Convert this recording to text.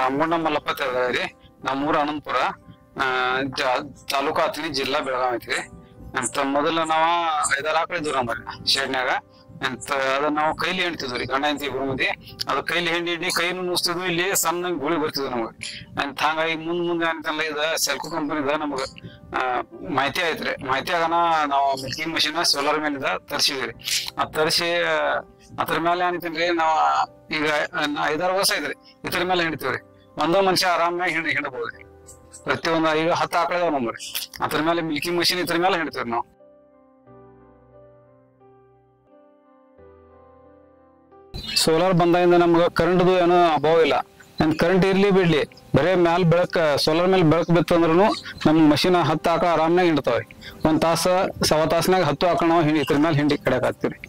ರಾಮಗೊಂಡ ಮಲ್ಲಪ್ಪ ರೀ. ನಮ್ಮೂರ ಅನಂತಪುರ, ತಾಲೂಕು ಆತನಿ, ಜಿಲ್ಲಾ ಬೆಳಗಾವಿ ಐತ್ರಿ. ಅಂತ ಮೊದಲ ನಾವ 5-6 ಆಕಳ ಇದ್ವಿ ನಮ್ಮಲ್ಲಿ ಶೆಡ್ನ್ಯಾಗ. ಅಂತ ಅದನ್ನ ನಾವು ಕೈಲಿ ಹೆಣ್ತಿದ್ವಿ ರೀ, ಗಂಡ ಹೆಂಡತಿ ಇಬ್ರು ಮಂದಿ. ಅದು ಕೈಲಿ ಹಿಂಡಿ ಕೈನು ನುಸ್ತಿದ್ವಿ, ಇಲ್ಲಿ ಸಣ್ಣ ಗುಳಿ ಬರ್ತಿದ್ವು ನಮಗ. ಅಂತ ಹಂಗಾಗಿ ಮುಂದೆ ಏನಂತಲ್ಲ, ಇದ ಸೆಲ್ಕೋ ಕಂಪನಿದ ನಮಗ ಮಾಹಿತಿ ಆಯ್ತ್ರಿ. ಮಾಹಿತಿ ಆಗನ ನಾವು ಮಿಲ್ಕಿಂಗ್ ಮಷಿನ್ ಸೋಲಾರ್ ಮೇಲಿಂದ ತರಿಸಿದ್ವಿ. ಅದ್ ತರಿಸಿ ಅದ್ರ ಮೇಲೆ ಏನಿತ್ತಂದ್ರಿ, ನಾವ್ ಈಗ 5-6 ವರ್ಷ ಐತ್ರಿ ಇದ್ರ ಮೇಲೆ ಹಿಡಿತೀವ್ರಿ. ಒಂದೋ ಮನುಷ್ಯ ಆರಾಮಾಗಿ ಹಿಡಬಹುದ್ರಿ. ಪ್ರತಿಯೊಂದು ಈಗ 10 ಆಕಳ ಇದಾವ ನಮ್ರಿ. ಅದ್ರ ಮೇಲೆ ಮಿಲ್ಕಿಂಗ್ ಮಷಿನ್ ಇದ್ರ ಮೇಲೆ ಹಿಡಿತೀವ್ರಿ ನಾವು. ಸೋಲಾರ್ ಬಂದಾಗಿಂದ ನಮ್ಗ ಕರೆಂಟ್ದು ಏನೋ ಅಭಾವ ಇಲ್ಲ. ಕರೆಂಟ್ ಇರ್ಲಿ ಬಿಡ್ಲಿ, ಬರೇ ಮ್ಯಾಲ ಸೋಲಾರ್ ಮೇಲೆ ಬೆಳಕ್ ಬಿತ್ತಂದ್ರೂ ನಮ್ ಮಷಿನ್ 10 ಆಕಳ ಆರಾಮ್ನಾಗ ಹಿಂಡ್ತಾವ್ರಿ. 1 ತಾಸ 1/4 ತಾಸ್ನಾಗ 10 ಆಕಳ ನಾವು ಇದ್ರ ಮೇಲೆ ಹಿಂಡಿ ಕಡೆಕ್ ಹಾಕ್ತಿವ್ರಿ.